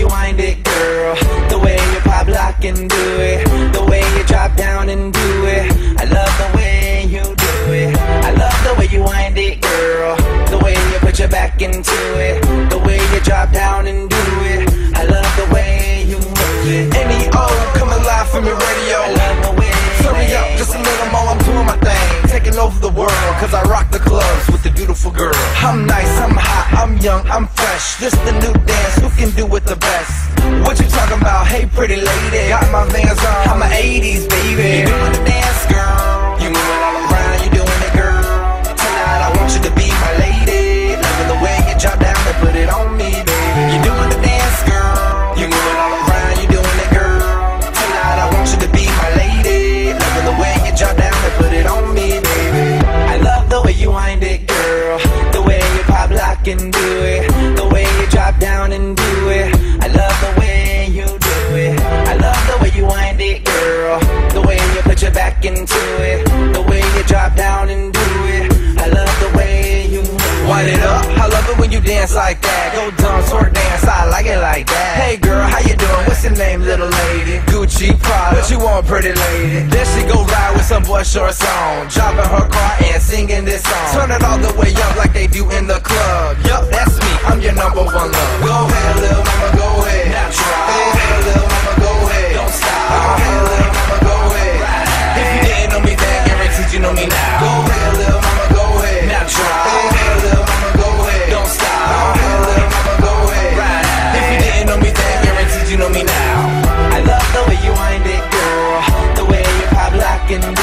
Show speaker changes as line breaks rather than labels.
you wind it, girl. The way you pop, lock, and do it. The way you drop down and do it. I love the way you do it. I love the way you wind it, girl. The way you put your back into it. The way you drop down and do it. I love the way you move it. NEO, come alive from your radio. I love the way. Turn me up just a little more, I'm doing my thing. Taking over the world, cause I rock the clubs with the beautiful girl. I'm nice, I'm hot, I'm young, I'm fresh. This the new dance, who can do it the best? What you talking about? Hey pretty lady, got my Vans on, I'm a 80s baby. You doing the dance, girl. You moving all around, you doing it, girl. Tonight I want you to be my lady. Loving the way you drop down and put it on me, baby. You doing the dance, girl. You moving all around, you doing it, girl. Tonight I want you to be my lady. Loving the way you drop down and put it on me, baby. I love the way you wind it, girl. The way you pop, lock, and do it. The way you drop down and do it. I love the way you do it. I love the way you wind it, girl. The way you put your back into it. The way you drop down and do it. I love the way you move. Wind it up, I love it when you dance like that. Go dumb, sort dance, I like it like that. Hey girl, how you doing? What's your name, little lady? Gucci, Prada, what you want, pretty lady? Then she go ride with some boy shorts on, driving her car and singing this song. Turn it all the way up like they do in the club. Yup, that's me, I'm your number one love. Go ahead, little mama, go ahead. Now try. Go ahead, little mama, go ahead. Don't stop. Go ahead, little mama, go ahead. If you didn't know me then, guaranteed you know me now. Go ahead, little mama, go ahead. Now try. Go ahead, little mama, go ahead. Don't stop. Go ahead, little mama, go ahead. If you didn't know me then, guaranteed you know me now. I love the way you wind it, girl. The way you pop, lock, and